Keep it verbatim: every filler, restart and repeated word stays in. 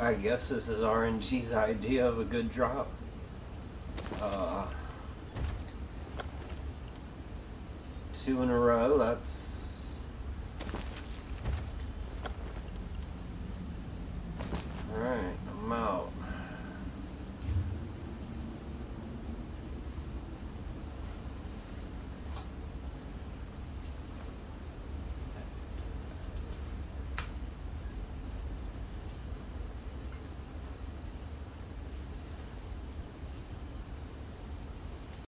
I guess this is R N G's idea of a good drop. Uh, two in a row, that's... Alright, I'm out.